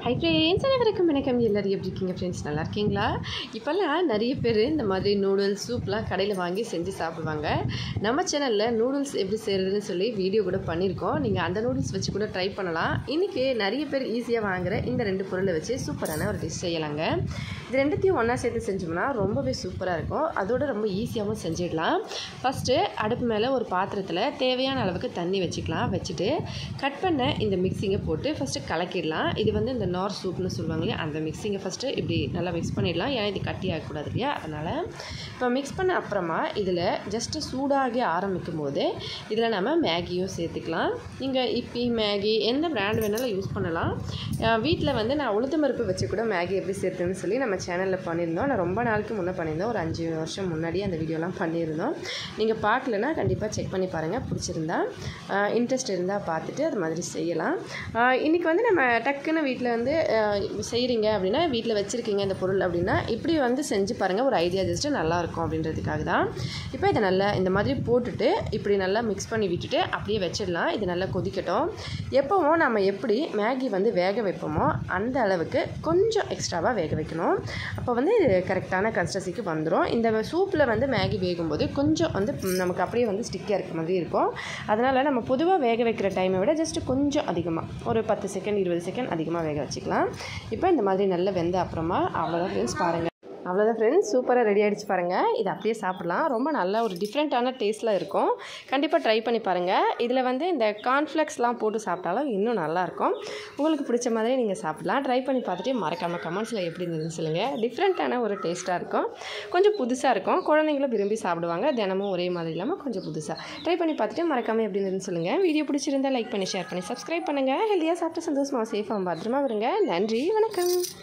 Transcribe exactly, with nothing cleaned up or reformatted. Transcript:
Hi friends, அனைவருக்கும் வணக்கம். எல்லோரும் எப்படி இருக்கீங்க ஃப்ரெண்ட்ஸ்? நல்லா இருக்கீங்களா? இப்போல்லாம் நிறைய பேர் இந்த மாதிரி நூடுல்ஸ் சூப்லாம் கடையில் வாங்கி செஞ்சு சாப்பிடுவாங்க. நம்ம சேனலில் நூடுல்ஸ் எப்படி செய்கிறதுன்னு சொல்லி வீடியோ கூட பண்ணியிருக்கோம். நீங்கள் அந்த நூடுல்ஸ் வச்சு கூட ட்ரை பண்ணலாம். இன்றைக்கி நிறைய பேர் ஈஸியாக வாங்குகிற இந்த ரெண்டு பொருளை வச்சு சூப்பரான ஒரு டிஷ் செய்யலாங்க. இது ரெண்டுத்தையும் ஒன்றா சேர்த்து செஞ்சோம்னா ரொம்பவே சூப்பராக இருக்கும். அதோடு ரொம்ப ஈஸியாகவும் செஞ்சிடலாம். ஃபஸ்ட்டு அடுப்பு மேலே ஒரு பாத்திரத்தில் தேவையான அளவுக்கு தண்ணி வச்சுக்கலாம். வச்சுட்டு கட் பண்ண இந்த மிக்சிங்கை போட்டு ஃபஸ்ட்டு கலக்கிடலாம். இது வந்து இந்த நார் சூப்னு சொல்லுவாங்க இல்லையா, அந்த மிக்சிங்கை ஃபஸ்ட்டு இப்படி நல்லா மிக்ஸ் பண்ணிடலாம். ஏன்னா இது கட்டி ஆகக்கூடாது இல்லையா, அதனால் இப்போ மிக்ஸ் பண்ண அப்புறமா இதில் ஜஸ்ட்டு சூடாகி ஆரம்பிக்கும் போது இதில் நம்ம மேகியும் சேர்த்துக்கலாம். நீங்கள் இப்பி மேகி எந்த பிராண்ட் வேணாலும் யூஸ் பண்ணலாம். வீட்டில் வந்து நான் உளுத்தம் பருப்பு வச்சு கூட மேகி எப்படி சேர்த்துன்னு சொல்லி நம்ம சேனலில் பண்ணியிருந்தோம். நான் ரொம்ப நாளுக்கு முன்னே பண்ணியிருந்தோம், ஒரு அஞ்சு வருஷம் முன்னாடியே அந்த வீடியோலாம் பண்ணியிருந்தோம். நீங்கள் பார்க்கலன்னா கண்டிப்பாக செக் பண்ணி பாருங்கள். பிடிச்சிருந்தா இன்ட்ரெஸ்ட் இருந்தால் பார்த்துட்டு அது மாதிரி செய்யலாம். இன்றைக்கி வந்து நம்ம டக்குன்னு வீட்டில் வந்து செய்கிறீங்க அப்படின்னா, வீட்டில் வச்சுருக்கீங்க இந்த பொருள் அப்படின்னா இப்படி வந்து செஞ்சு பாருங்கள். ஒரு ஐடியா ஜஸ்ட்டு நல்லாயிருக்கும் அப்படின்றதுக்காக தான். இப்போ இதை நல்லா இந்த மாதிரி போட்டுட்டு இப்படி நல்லா மிக்ஸ் பண்ணி விட்டுட்டு அப்படியே வச்சிடலாம். இது நல்லா கொதிக்கட்டும். எப்போவும் நம்ம எப்படி மேகி வந்து வேக வைப்போமோ அந்த அளவுக்கு கொஞ்சம் எக்ஸ்ட்ராவாக வேக வைக்கணும். அப்போ வந்து இது கரெக்டான கன்சிஸ்டன்சிக்கு வந்துடும். இந்த சூப்பில் வந்து மேகி வேகும்போது கொஞ்சம் வந்து நமக்கு அப்படியே வந்து ஸ்டிக்காக இருக்க மாதிரி இருக்கும். அதனால் நம்ம பொதுவாக வேக வைக்கிற டைமை விட ஜஸ்ட்டு கொஞ்சம் அதிகமாக ஒரு பத்து செகண்ட் இருபது செகண்ட் அதிகமாக வேக வச்சுக்கலாம். இப்போ இந்த மாதிரி நல்லா வெந்த அப்புறமா அவ்வளோதான் ஃப்ரெண்ட்ஸ், பாருங்கள். அவ்வளோதான் ஃப்ரெண்ட்ஸ், சூப்பராக ரெடி ஆகிடுச்சு பாருங்கள். இது அப்படியே சாப்பிட்லாம். ரொம்ப நல்ல ஒரு டிஃப்ரெண்ட்டான டேஸ்ட்டில் இருக்கும். கண்டிப்பாக ட்ரை பண்ணி பாருங்கள். இதில் வந்து இந்த கார்ன்ஃப்ளெக்ஸ்லாம் போட்டு சாப்பிட்டாலும் இன்னும் நல்லாயிருக்கும். உங்களுக்கு பிடிச்ச மாதிரி நீங்கள் சாப்பிட்லாம். ட்ரை பண்ணி பார்த்துட்டு மறக்காமல் கமெண்ட்ஸில் எப்படி இருந்துன்னு சொல்லுங்கள். டிஃப்ரெண்ட்டான ஒரு டேஸ்ட்டாக இருக்கும், கொஞ்சம் புதுசாக இருக்கும். குழந்தைங்களும் விரும்பி சாப்பிடுவாங்க. தினமும் ஒரே மாதிரி இல்லாமல் கொஞ்சம் புதுசாக ட்ரை பண்ணி பார்த்துட்டு மறக்காமல் எப்படி இருந்துன்னு சொல்லுங்கள். வீடியோ பிடிச்சிருந்தால் லைக் பண்ணி ஷேர் பண்ணி சப்ஸ்கிரைப் பண்ணுங்கள். ஹெல்த்தியாக சாப்பிட்டு சந்தோஷமாக சேஃபாக பத்திரமா வருங்க. நன்றி, வணக்கம்.